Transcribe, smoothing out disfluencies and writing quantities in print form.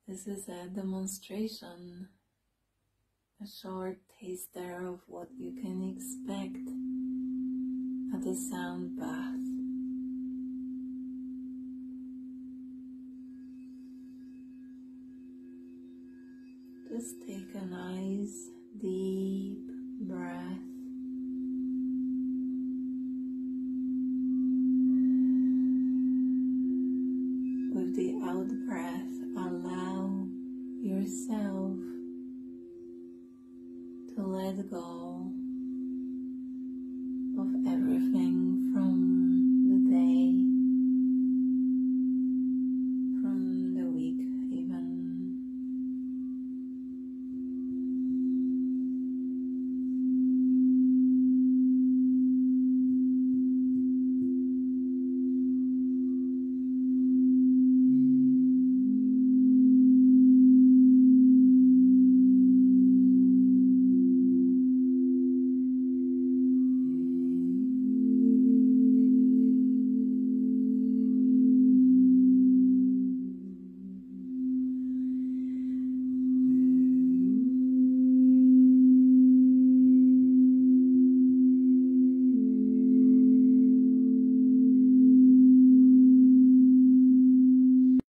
This is a demonstration, a short taster of what you can expect at a sound bath. Just take a nice deep breath. With the out breath, allow yourself to let go of everything from